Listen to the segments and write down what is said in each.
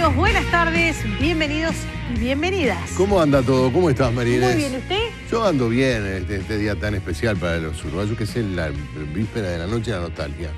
amigos, buenas tardes, bienvenidos y bienvenidas. ¿Cómo anda todo? ¿Cómo estás, María Inés? Muy bien, ¿usted? Yo ando bien este día tan especial para los uruguayos, que es la víspera de la Noche de la Nostalgia.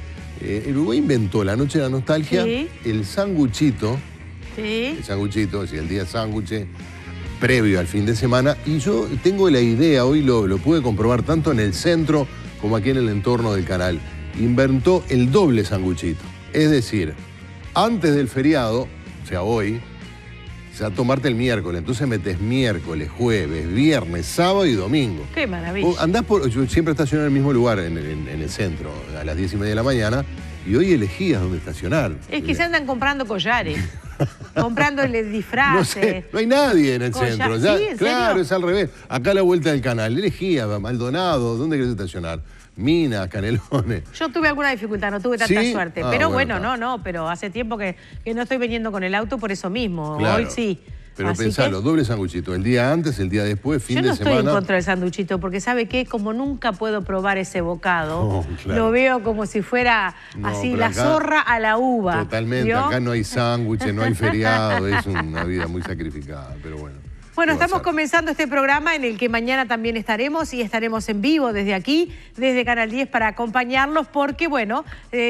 El Uruguay inventó la Noche de la Nostalgia, Sí. el sanguchito, Sí. el sanguchito, el día sándwich, previo al fin de semana, y yo tengo la idea, hoy lo pude comprobar tanto en el centro como aquí en el entorno del canal, inventó el doble sanguchito. Es decir, antes del feriado, o sea, hoy, se va a tomarte el miércoles, entonces metes miércoles, jueves, viernes, sábado y domingo. Qué maravilla. Yo siempre estaciono en el mismo lugar, en el centro, a las 10:30 de la mañana, y hoy elegías dónde estacionar. Es que se andan comprando collares, comprándole disfraces. No sé, no hay nadie en el centro. Ya, ¿Sí? ¿En claro, serio? es al revés. Acá a la vuelta del canal, elegía Maldonado, ¿dónde querés estacionar? Minas, Canelones. Yo tuve alguna dificultad, no tuve tanta ¿Sí? suerte. Ah, pero bueno, no, pero hace tiempo que no estoy viniendo con el auto por eso mismo. Claro. Hoy sí. Pero Así pensalo, que doble sanguchito, el día antes, el día después, fin yo no de estoy semana. en contra del sanduchito, porque ¿sabe qué? Como nunca puedo probar ese bocado, Oh, claro. lo veo como si fuera No, así, pero la acá- zorra a la uva. Totalmente, ¿vio? acá no hay sándwiches, no hay feriado, es una vida muy sacrificada, pero bueno. Bueno, ¿qué va a estamos ser? comenzando este programa en el que mañana también estaremos y estaremos en vivo desde aquí, desde Canal 10 para acompañarlos porque, bueno,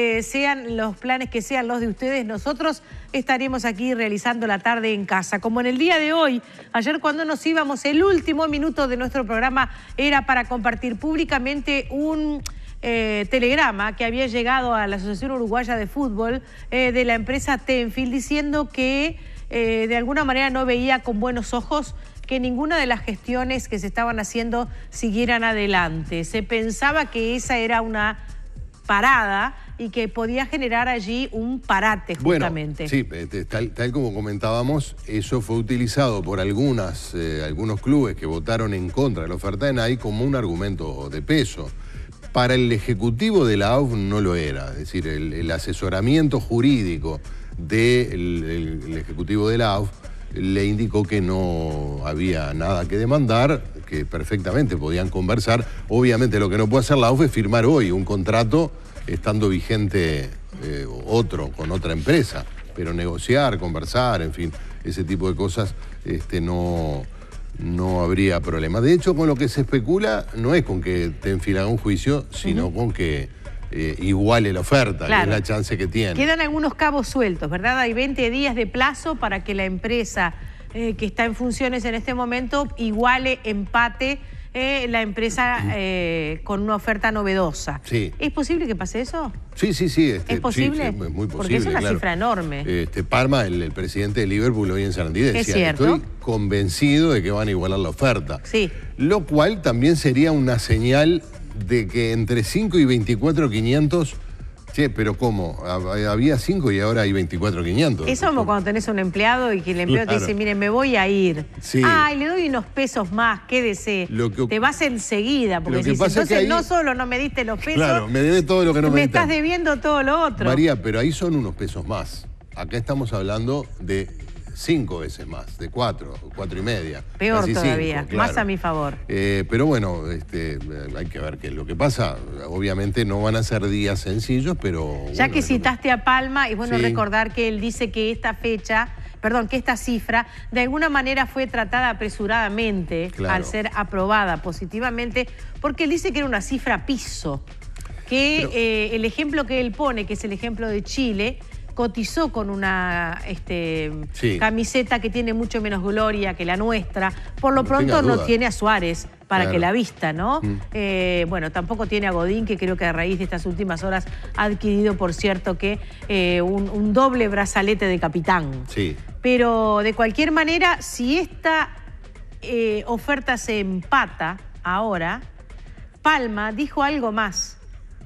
sean los planes que sean los de ustedes, nosotros estaremos aquí realizando la tarde en casa. Como en el día de hoy, ayer cuando nos íbamos, el último minuto de nuestro programa era para compartir públicamente un telegrama que había llegado a la Asociación Uruguaya de Fútbol de la empresa Tenfield diciendo que de alguna manera no veía con buenos ojos que ninguna de las gestiones que se estaban haciendo siguieran adelante. Se pensaba que esa era una parada y que podía generar allí un parate justamente. Bueno, sí, tal como comentábamos, eso fue utilizado por algunos clubes que votaron en contra de la oferta de NAI como un argumento de peso. Para el ejecutivo de la AUF no lo era, es decir, el asesoramiento jurídico del ejecutivo de la AUF le indicó que no había nada que demandar, que perfectamente podían conversar. Obviamente lo que no puede hacer la AUF es firmar hoy un contrato estando vigente con otra empresa, pero negociar, conversar, en fin, ese tipo de cosas no habría problema. De hecho, con lo que se especula no es con que Tenfield haga un juicio, sino con que iguale la oferta, Claro. que es la chance que tiene. Quedan algunos cabos sueltos, ¿verdad? Hay 20 días de plazo para que la empresa que está en funciones en este momento iguale, empate la empresa con una oferta novedosa. Sí. ¿Es posible que pase eso? Sí. ¿Es posible? Sí, es muy posible. Porque es una claro. cifra enorme. Parma, el presidente de Liverpool hoy en Sarandí decía, Es cierto. estoy convencido de que van a igualar la oferta. Sí. Lo cual también sería una señal de que entre 5 y 24.500, pero ¿cómo? Había 5 y ahora hay 24.500. Eso como cuando tenés un empleado y que el empleado te Claro. dice, mire, me voy a ir. Sí. Ay, le doy unos pesos más, quédese. Te vas enseguida, porque Lo que decís, pasa es que entonces ahí- no solo no me diste los pesos, Claro, me debe todo lo que no me me diste. estás debiendo todo lo otro. María, pero ahí son unos pesos más. Acá estamos hablando de 5 veces más, de 4 y media. Peor casi todavía, 5, más claro. a mi favor. Pero bueno, hay que ver qué es lo que pasa. Obviamente no van a ser días sencillos, pero... Ya bueno, que es lo citaste a Palma, es bueno Sí. recordar que él dice que esta cifra de alguna manera fue tratada apresuradamente Claro. al ser aprobada positivamente, porque él dice que era una cifra piso, que el ejemplo que él pone, que es el ejemplo de Chile, cotizó con una Sí. camiseta que tiene mucho menos gloria que la nuestra. Por lo No pronto tenga no duda. tiene a Suárez para Claro. que la vista, ¿no? Bueno, tampoco tiene a Godín, que creo que a raíz de estas últimas horas ha adquirido, por cierto, que un doble brazalete de capitán. Sí. Pero de cualquier manera, si esta oferta se empata ahora, Palma dijo algo más.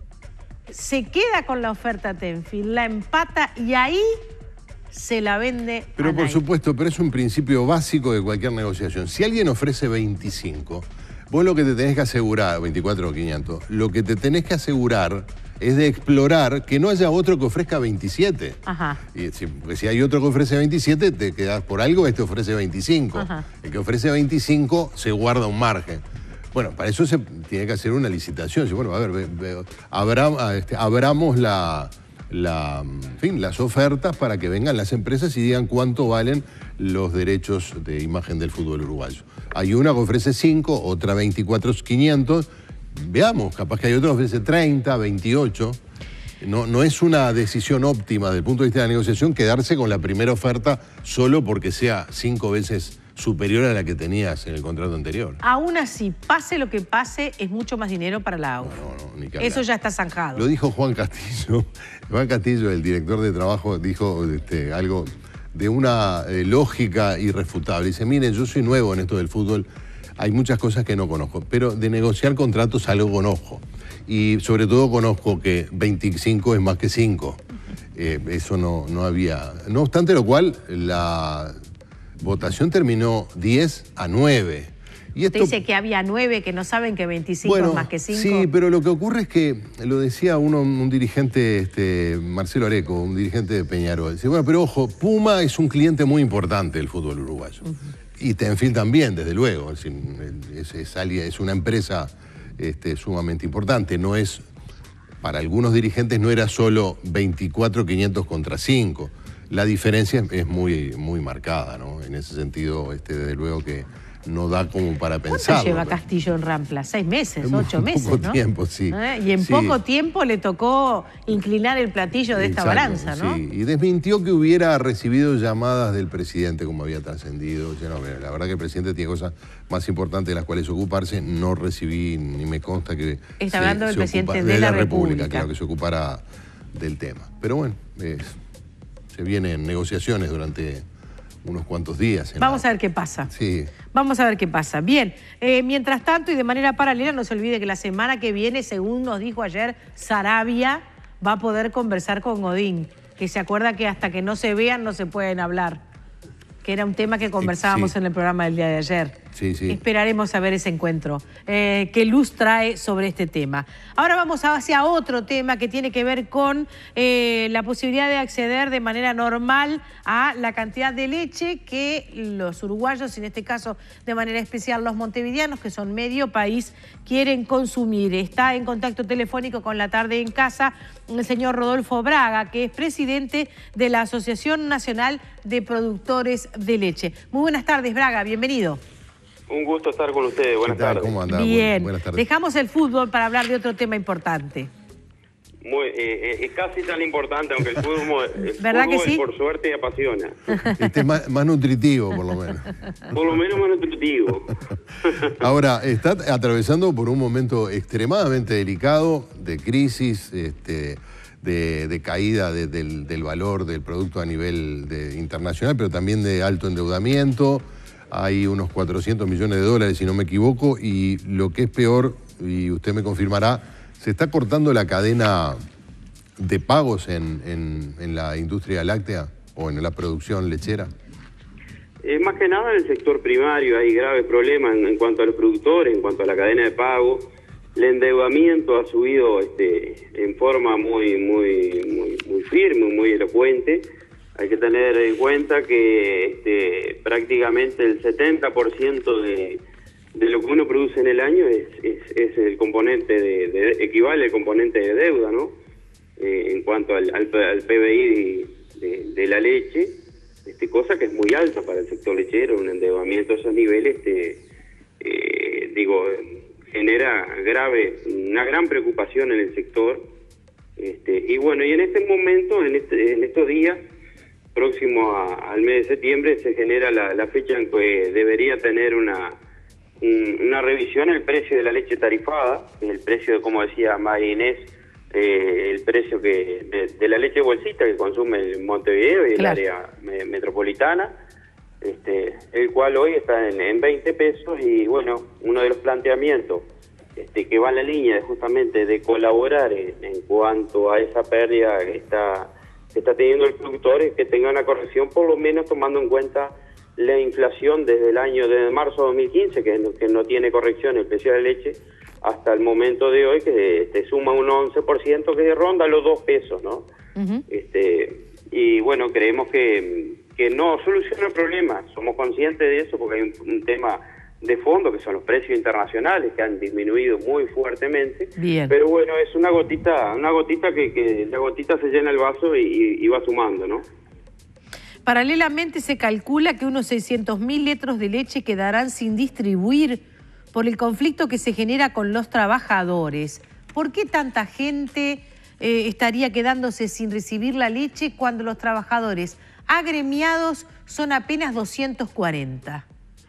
Se queda con la oferta Tenfield, la empata y ahí se la vende Pero a por Nike. supuesto, pero es un principio básico de cualquier negociación. Si alguien ofrece 25, vos lo que te tenés que asegurar, 24 o 500, lo que te tenés que asegurar es de explorar que no haya otro que ofrezca 27. Ajá. Porque si hay otro que ofrece 27, te quedás por algo, este ofrece 25. Ajá. El que ofrece 25 se guarda un margen. Bueno, para eso se tiene que hacer una licitación. Bueno, a ver, abramos en fin, las ofertas para que vengan las empresas y digan cuánto valen los derechos de imagen del fútbol uruguayo. Hay una que ofrece 5, otra 24.500. Veamos, capaz que hay otra que ofrece 30, 28. No es una decisión óptima desde el punto de vista de la negociación quedarse con la primera oferta solo porque sea 5 veces superior a la que tenías en el contrato anterior. Aún así, pase lo que pase, es mucho más dinero para la AUF. No, ni que Eso hablar. ya está zanjado. Lo dijo Juan Castillo. Juan Castillo, el director de trabajo, dijo algo de una lógica irrefutable. Dice, miren, yo soy nuevo en esto del fútbol, hay muchas cosas que no conozco, pero de negociar contratos algo conozco. Y sobre todo conozco que 25 es más que 5. Eso no había. No obstante lo cual, la votación terminó 10-9. Y esto, Usted dice que había 9 que no saben que 25 es más que 5. Sí, pero lo que ocurre es que, lo decía un dirigente, Marcelo Areco, un dirigente de Peñarol, dice, bueno, pero ojo, Puma es un cliente muy importante del fútbol uruguayo. Y Tenfield también, desde luego. Es una empresa sumamente importante. No es, para algunos dirigentes no era solo 24.500 contra 5. La diferencia es muy, muy marcada, ¿no? En ese sentido, desde luego que no da como para pensar. ¿Cuánto lleva Castillo en Rampla? 6 meses, 8 meses, poco ¿no? tiempo, sí. Y en Sí. poco tiempo le tocó inclinar el platillo de esta Exacto, balanza, ¿no? Sí, y desmintió que hubiera recibido llamadas del presidente como había trascendido. Yo no, la verdad que el presidente tiene cosas más importantes de las cuales ocuparse. No recibí, ni me consta que Está hablando del presidente de la República. Claro, que se ocupara del tema. Pero bueno, se vienen negociaciones durante unos cuantos días. Vamos a ver qué pasa. Sí. Vamos a ver qué pasa. Bien, mientras tanto y de manera paralela, no se olvide que la semana que viene, según nos dijo ayer, Sarabia va a poder conversar con Godín, que se acuerda que hasta que no se vean no se pueden hablar, que era un tema que conversábamos sí. en el programa del día de ayer. Sí, sí. Esperaremos a ver ese encuentro. ¿Qué luz trae sobre este tema? Ahora vamos hacia otro tema que tiene que ver con la posibilidad de acceder de manera normal a la cantidad de leche que los uruguayos, en este caso de manera especial los montevideanos, que son medio país, quieren consumir. Está en contacto telefónico con La Tarde en Casa el señor Rodolfo Braga, que es presidente de la Asociación Nacional de Productores de Leche. Muy buenas tardes, Braga, bienvenido. Un gusto estar con ustedes. Buenas tardes. ¿Cómo andás? Bien, Buenas tardes. dejamos el fútbol para hablar de otro tema importante. Es casi tan importante, aunque el fútbol, ¿Verdad que sí? por suerte apasiona. Más nutritivo, por lo menos. Por lo menos más nutritivo. Ahora, está atravesando por un momento extremadamente delicado de crisis, de caída del valor del producto a nivel internacional, pero también de alto endeudamiento. Hay unos 400 millones de dólares, si no me equivoco, y lo que es peor, y usted me confirmará, se está cortando la cadena de pagos en la industria láctea o en la producción lechera. Más que nada en el sector primario hay graves problemas en cuanto a los productores, en cuanto a la cadena de pago. El endeudamiento ha subido en forma muy firme, muy elocuente. Hay que tener en cuenta que prácticamente el 70% de lo que uno produce en el año es el componente equivale al componente de deuda, ¿no? En cuanto al PBI de la leche, cosa que es muy alta para el sector lechero. Un endeudamiento a esos niveles, genera una gran preocupación en el sector. Y bueno, y en este momento, en estos días, próximo al mes de septiembre, se genera la fecha en que debería tener una revisión el precio de la leche tarifada, el precio, como decía María Inés, el precio de la leche bolsita que consume el Montevideo y el área metropolitana, el cual hoy está en 20 pesos. Y bueno, uno de los planteamientos que va en la línea justamente de colaborar en cuanto a esa pérdida que está teniendo el productor, es que tenga una corrección, por lo menos tomando en cuenta la inflación desde marzo de 2015, que no tiene corrección el precio de la leche, hasta el momento de hoy, que te suma un 11%, que ronda los 2 pesos, ¿no? Uh-huh. Y bueno, creemos que no soluciona el problema. Somos conscientes de eso porque hay un tema fondo, que son los precios internacionales, que han disminuido muy fuertemente. Bien. Pero bueno, es una gotita que la gotita se llena el vaso y va sumando, ¿no? Paralelamente se calcula que unos 600.000 litros de leche quedarán sin distribuir por el conflicto que se genera con los trabajadores. ¿Por qué tanta gente estaría quedándose sin recibir la leche cuando los trabajadores agremiados son apenas 240?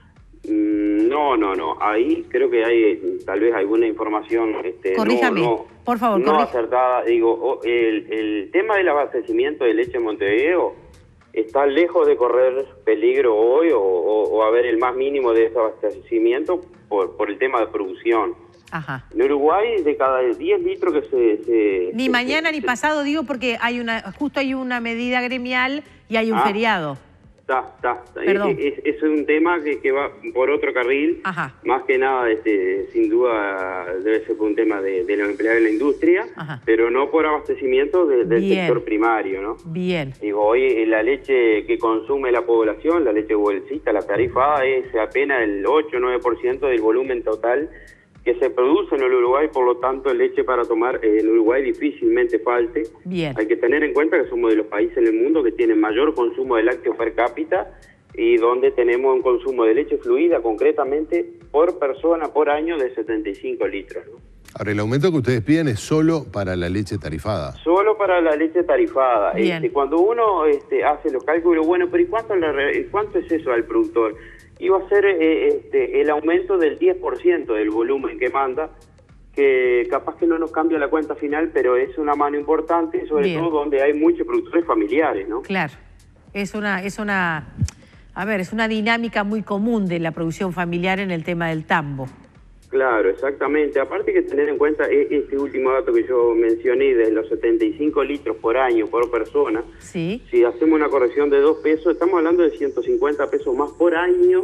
No. Ahí creo que hay tal vez alguna información corríjame, por favor, no acertada. Digo, el tema del abastecimiento de leche en Montevideo está lejos de correr peligro hoy o haber el más mínimo de desabastecimiento por el tema de producción. Ajá. En Uruguay, de cada 10 litros que se ni mañana ni pasado, digo, porque justo hay una medida gremial y hay un feriado. Está. Perdón. Es un tema que va por otro carril. Ajá. Más que nada, sin duda, debe ser por un tema de los empleados de la industria, Ajá. pero no por abastecimiento del sector primario, ¿no? Bien. Digo, hoy la leche que consume la población, la leche bolsita, la tarifada, es apenas el 8-9% del volumen total que se produce en el Uruguay, por lo tanto leche para tomar en Uruguay difícilmente falte. Bien. Hay que tener en cuenta que somos de los países en el mundo que tienen mayor consumo de lácteos per cápita y donde tenemos un consumo de leche fluida concretamente por persona por año de 75 litros, ¿no? Ahora, el aumento que ustedes piden es solo para la leche tarifada. Solo para la leche tarifada. Cuando uno hace los cálculos, bueno, pero ¿y cuánto es eso al productor? Iba a ser el aumento del 10% del volumen que manda, que capaz que no nos cambia la cuenta final, pero es una mano importante, sobre todo donde hay muchos productores familiares, ¿no? Claro, es una dinámica muy común de la producción familiar en el tema del tambo. Claro, exactamente. Aparte hay que tener en cuenta este último dato que yo mencioné, de los 75 litros por año por persona. Sí. Si hacemos una corrección de 2 pesos, estamos hablando de 150 pesos más por año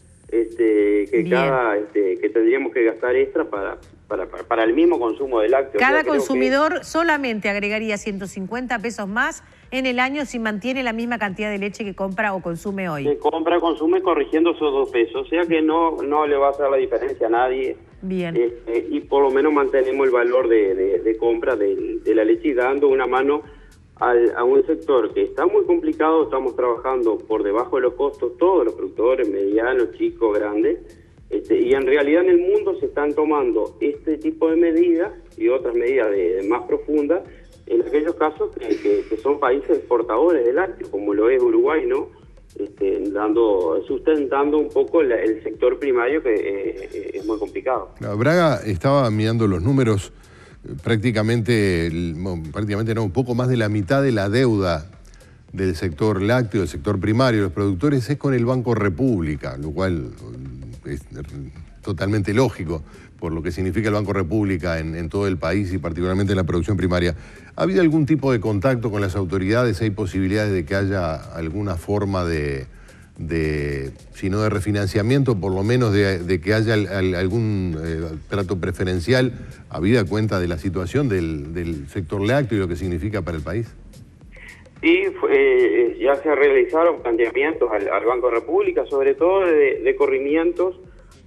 que tendríamos que gastar extra para el mismo consumo de lácteos. Cada consumidor solamente agregaría 150 pesos más en el año si mantiene la misma cantidad de leche que compra o consume hoy. Que consume corrigiendo esos 2 pesos, o sea que no le va a hacer la diferencia a nadie. Bien. Y por lo menos mantenemos el valor de compra de la leche y dando una mano a un sector que está muy complicado. Estamos trabajando por debajo de los costos, todos los productores, medianos, chicos, grandes, y en realidad en el mundo se están tomando este tipo de medidas y otras medidas más profundas en aquellos casos que son países exportadores de lácteos, como lo es Uruguay, ¿no? Sustentando un poco el sector primario, que es muy complicado. Braga estaba mirando los números, prácticamente no, un poco más de la mitad de la deuda del sector lácteo, del sector primario, los productores, es con el Banco República, lo cual es totalmente lógico por lo que significa el Banco República en todo el país y particularmente en la producción primaria. ¿Ha habido algún tipo de contacto con las autoridades? ¿Hay posibilidades de que haya alguna forma si no de refinanciamiento, por lo menos de que haya algún trato preferencial, habida cuenta de la situación del sector lácteo y lo que significa para el país? Sí, ya se realizaron planteamientos al Banco República, sobre todo de corrimientos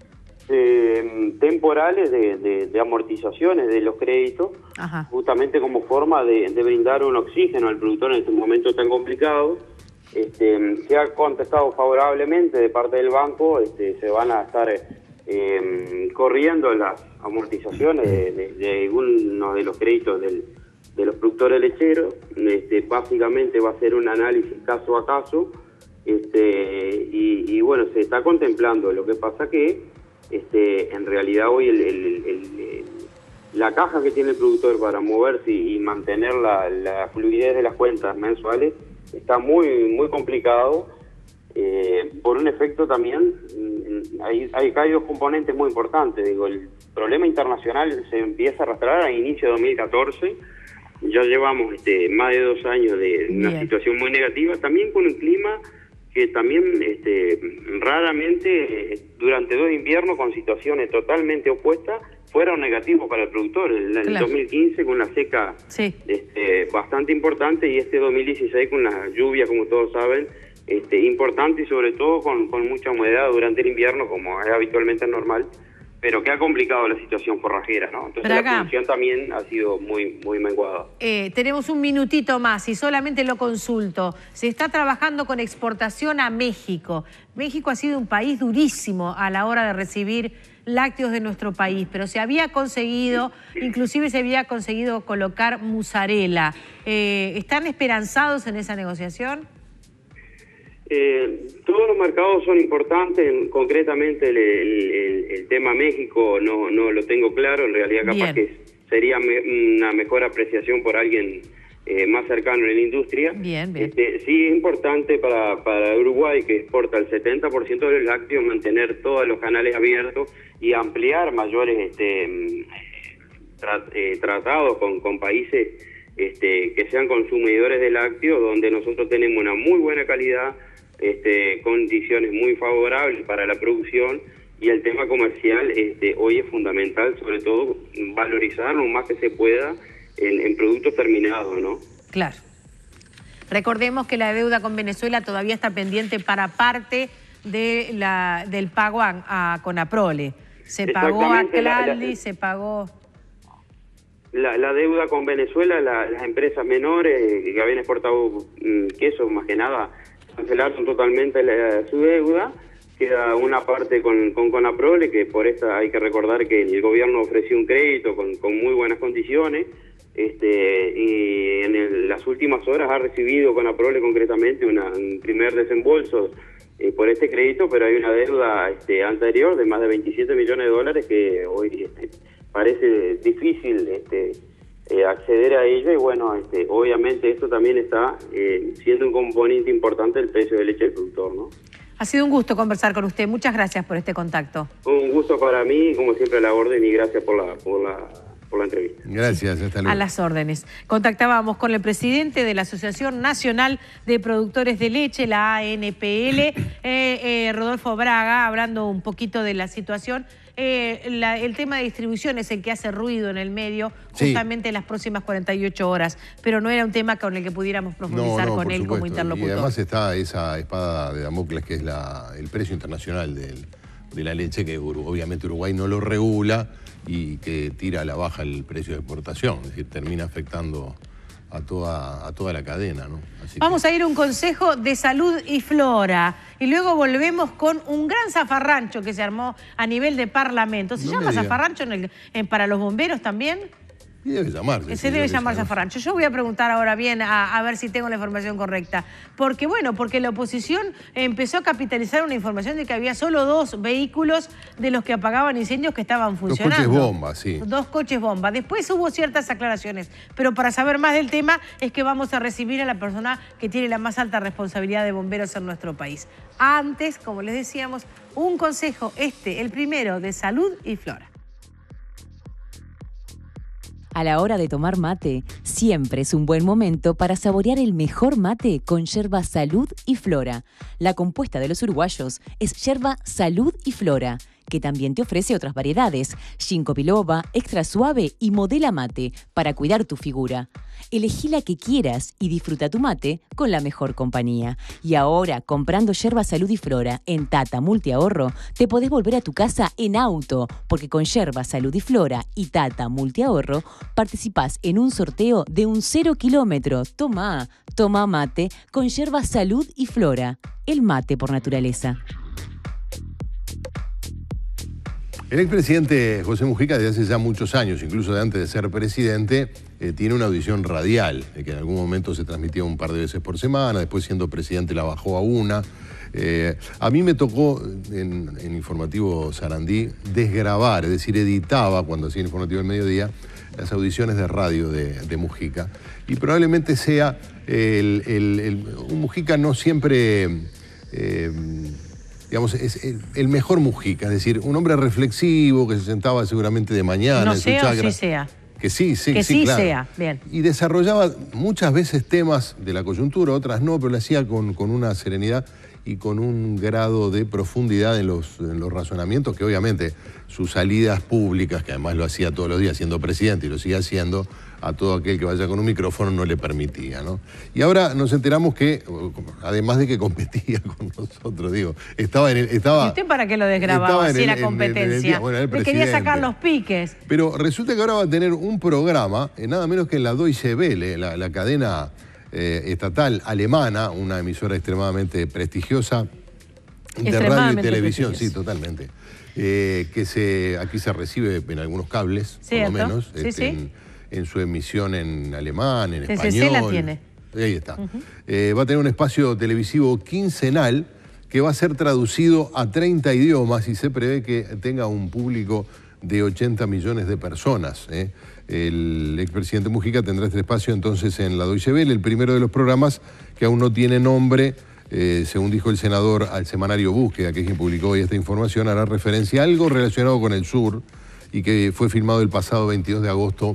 temporales de amortizaciones de los créditos. Ajá. Justamente como forma de brindar un oxígeno al productor en este momento tan complicado. Se ha contestado favorablemente de parte del banco. Se van a estar corriendo las amortizaciones de algunos de los créditos de los productores lecheros. Básicamente va a ser un análisis caso a caso, y bueno, se está contemplando. Lo que pasa que en realidad hoy la caja que tiene el productor para moverse y mantener la fluidez de las cuentas mensuales está muy muy complicado, por un efecto también. Hay dos componentes muy importantes. Digo, el problema internacional se empieza a arrastrar a inicio de 2014. Ya llevamos más de 2 años de una situación muy negativa, también con un clima que también raramente durante 2 inviernos con situaciones totalmente opuestas fueron negativos para el productor. El 2015 con una seca bastante importante, y 2016 con una lluvia, como todos saben, importante y sobre todo con mucha humedad durante el invierno, como es habitualmente normal, pero que ha complicado la situación forrajera, ¿no? Entonces Braga, la producción también ha sido muy menguada. Tenemos un minutito más y solamente lo consulto. Se está trabajando con exportación a México. México ha sido un país durísimo a la hora de recibir lácteos de nuestro país, pero se había conseguido, inclusive se había conseguido colocar mozzarella. ¿Están esperanzados en esa negociación? Todos los mercados son importantes, concretamente el tema México no lo tengo claro, en realidad capaz que sería una mejor apreciación por alguien más cercano en la industria. Bien. Sí es importante para Uruguay, que exporta el 70% de los lácteos, mantener todos los canales abiertos y ampliar mayores tratados con países que sean consumidores de lácteos, donde nosotros tenemos una muy buena calidad, condiciones muy favorables para la producción, y el tema comercial hoy es fundamental, sobre todo valorizar lo más que se pueda en productos terminados, ¿no? Claro. Recordemos que la deuda con Venezuela todavía está pendiente para parte de del pago a Conaprole. Se pagó a Claldi, se pagó... La deuda con Venezuela, las empresas menores que habían exportado queso, más que nada, cancelaron totalmente su deuda. Queda una parte con Conaprole, que por esta hay que recordar que el gobierno ofreció un crédito con muy buenas condiciones, y en las últimas horas ha recibido Conaprole concretamente un primer desembolso por este crédito, pero hay una deuda anterior de más de 27 millones de dólares que hoy parece difícil acceder a ella, y bueno, obviamente esto también está siendo un componente importante del precio de leche del productor, ¿no? Ha sido un gusto conversar con usted. Muchas gracias por este contacto. Un gusto para mí, como siempre, a la orden, y gracias por la entrevista. Gracias, hasta luego. A las órdenes. Contactábamos con el presidente de la Asociación Nacional de Productores de Leche, la ANPL, Rodolfo Braga, hablando un poquito de la situación. El tema de distribución es el que hace ruido en el medio, justamente en las próximas 48 horas, pero no era un tema con el que pudiéramos profundizar con él como interlocutor. Y además está esa espada de Damocles, que es el precio internacional de la leche, que obviamente Uruguay no lo regula y que tira a la baja el precio de exportación, es decir, termina afectando a toda la cadena, ¿no? Vamos a ir a un consejo de salud y flora y luego volvemos con un gran zafarrancho que se armó a nivel de parlamento. ¿Se llama zafarrancho para los bomberos también? Y debe llamarse. Se debe llamar zafarrancho. Yo voy a preguntar ahora bien a ver si tengo la información correcta. Porque la oposición empezó a capitalizar una información de que había solo 2 vehículos de los que apagaban incendios que estaban funcionando. 2 coches bomba, sí. 2 coches bomba. Después hubo ciertas aclaraciones. Pero para saber más del tema es que vamos a recibir a la persona que tiene la más alta responsabilidad de bomberos en nuestro país. Antes, como les decíamos, un consejo, el primero de salud y flora. A la hora de tomar mate, siempre es un buen momento para saborear el mejor mate con yerba Salud y Flora. La compuesta de los uruguayos es yerba Salud y Flora, que también te ofrece otras variedades, ginkgo biloba, extra suave y modela mate, para cuidar tu figura. Elegí la que quieras y disfruta tu mate con la mejor compañía. Y ahora, comprando yerba Salud y Flora en Tata Multiahorro, te podés volver a tu casa en auto, porque con yerba Salud y Flora y Tata Multiahorro participás en un sorteo de un 0 kilómetro. Toma mate con yerba Salud y Flora, el mate por naturaleza. El expresidente José Mujica, desde hace ya muchos años, incluso de antes de ser presidente, tiene una audición radial, que en algún momento se transmitía un par de veces por semana, después siendo presidente la bajó a una. A mí me tocó en Informativo Sarandí desgravar, es decir, editaba cuando hacía el Informativo del Mediodía las audiciones de radio de Mujica. Y probablemente sea un Mujica no siempre... digamos, es el mejor Mujica, es decir, un hombre reflexivo que se sentaba seguramente de mañana no en su sea chacra. O sí sea. Que sí, claro. Sea, bien. Y desarrollaba muchas veces temas de la coyuntura, otras no, pero lo hacía con una serenidad. y con un grado de profundidad en los razonamientos que obviamente sus salidas públicas, que además lo hacía todos los días siendo presidente y lo sigue haciendo, a todo aquel que vaya con un micrófono no le permitía, ¿no? Y ahora nos enteramos que, además de que competía con nosotros, digo, estaba... ¿Y usted para qué lo desgrababa si era competencia? Bueno, le quería sacar los piques. Pero resulta que ahora va a tener un programa, nada menos que en la Deutsche Welle, la cadena estatal alemana, una emisora extremadamente prestigiosa de radio y televisión, sí, totalmente. Aquí se recibe en algunos cables, por lo menos, en su emisión en alemán, en español. La tiene. Ahí está. Va a tener un espacio televisivo quincenal que va a ser traducido a 30 idiomas y se prevé que tenga un público de 80 millones de personas. El expresidente Mujica tendrá este espacio entonces en la Deutsche Welle, el primero de los programas que aún no tiene nombre. Según dijo el senador al semanario Búsqueda, que es quien publicó hoy esta información, hará referencia a algo relacionado con el sur y que fue filmado el pasado 22 de agosto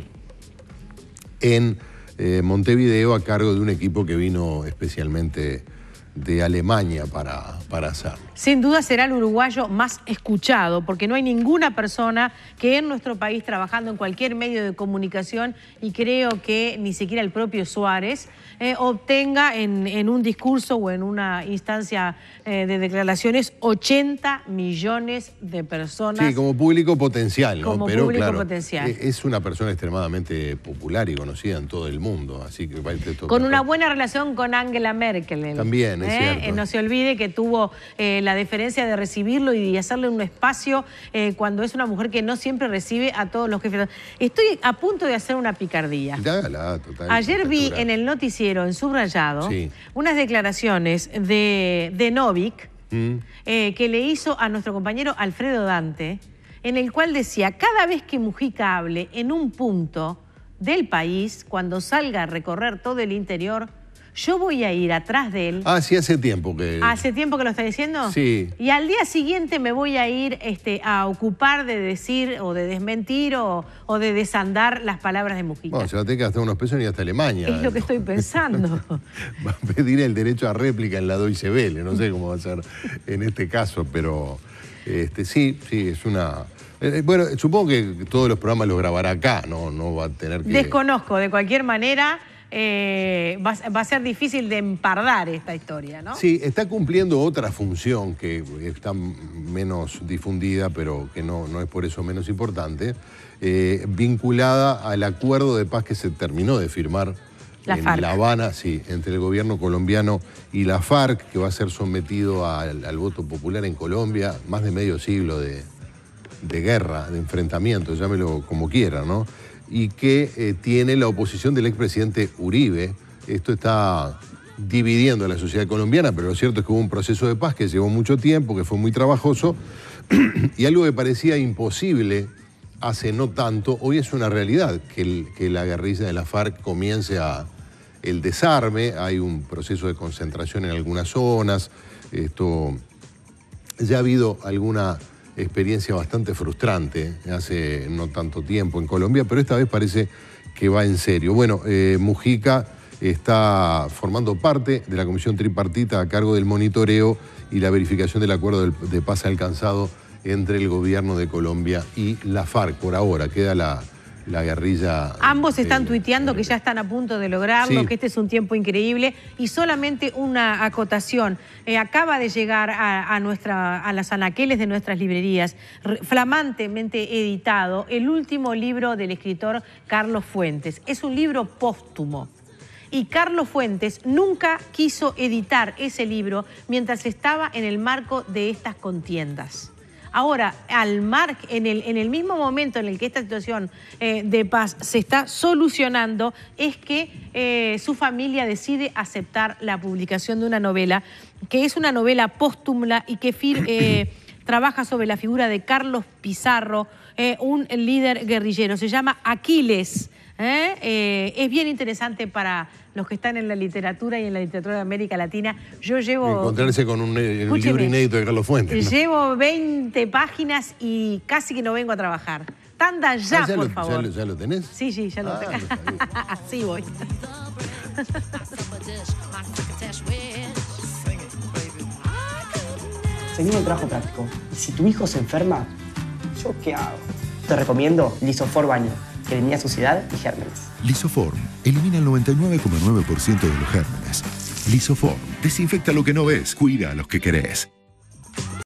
en Montevideo a cargo de un equipo que vino especialmente de Alemania para hacerlo. Sin duda será el uruguayo más escuchado, porque no hay ninguna persona que en nuestro país trabajando en cualquier medio de comunicación, y creo que ni siquiera el propio Suárez, obtenga en un discurso o en una instancia de declaraciones 80 millones de personas. Sí, como público potencial, ¿no? Como pero público claro, potencial. Es una persona extremadamente popular y conocida en todo el mundo, así que con una buena relación con Angela Merkel. También, es cierto. No se olvide que tuvo la deferencia de recibirlo y hacerle un espacio cuando es una mujer que no siempre recibe a todos los jefes. Estoy a punto de hacer una picardía. Ayer vi en el noticiero, en subrayado, unas declaraciones de Novik que le hizo a nuestro compañero Alfredo Dante, en el cual decía, cada vez que Mujica hable en un punto del país, cuando salga a recorrer todo el interior, yo voy a ir atrás de él. Ah, sí, hace tiempo que... ¿Hace tiempo que lo está diciendo? Sí. Y al día siguiente me voy a ir a ocupar de decir o de desmentir o de desandar las palabras de Mujica. Bueno, se va a tener que gastar unos pesos y hasta Alemania. Es lo que estoy pensando. Va a pedir el derecho a réplica en la Deutsche Welle, no sé cómo va a ser en este caso, pero sí, es una... bueno, supongo que todos los programas los grabará acá, no va a tener que... Desconozco, de cualquier manera... va a ser difícil de empardar esta historia, ¿no? Sí, está cumpliendo otra función que está menos difundida, pero que no es por eso menos importante, vinculada al acuerdo de paz que se terminó de firmar en La Habana, sí, entre el gobierno colombiano y la FARC, que va a ser sometido al voto popular en Colombia, más de medio siglo de guerra, de enfrentamiento, llámelo como quiera, ¿no? Y que tiene la oposición del expresidente Uribe. Esto está dividiendo a la sociedad colombiana, pero lo cierto es que hubo un proceso de paz que llevó mucho tiempo, que fue muy trabajoso, y algo que parecía imposible hace no tanto, hoy es una realidad, que la guerrilla de la FARC comience el desarme. Hay un proceso de concentración en algunas zonas. Ya ha habido alguna experiencia bastante frustrante hace no tanto tiempo en Colombia, pero esta vez parece que va en serio. Bueno, Mujica está formando parte de la comisión tripartita a cargo del monitoreo y la verificación del acuerdo de paz alcanzado entre el gobierno de Colombia y la FARC. Por ahora queda la guerrilla... Ambos están tuiteando que ya están a punto de lograrlo, que este es un tiempo increíble. Y solamente una acotación. Acaba de llegar a las anaqueles de nuestras librerías, flamantemente editado, el último libro del escritor Carlos Fuentes. Es un libro póstumo. Y Carlos Fuentes nunca quiso editar ese libro mientras estaba en el marco de estas contiendas. Ahora, en el mismo momento en el que esta situación de paz se está solucionando, es que su familia decide aceptar la publicación de una novela, que es una novela póstuma y que trabaja sobre la figura de Carlos Pizarro, un líder guerrillero. Se llama Aquiles. Es bien interesante para los que están en la literatura y en la literatura de América Latina. Yo llevo... Encontrarse con un libro inédito de Carlos Fuentes, ¿no? Llevo 20 páginas y casi que no vengo a trabajar. Tanda ya, por favor. ¿Ya lo tenés? Sí, ya lo tengo. Así voy. Seguimos el trabajo práctico. Y si tu hijo se enferma, ¿yo qué hago? Te recomiendo Lisoform Baño, que elimina suciedad y gérmenes. Lisoform elimina el 99,9% de los gérmenes. Lisoform desinfecta lo que no ves, cuida a los que querés.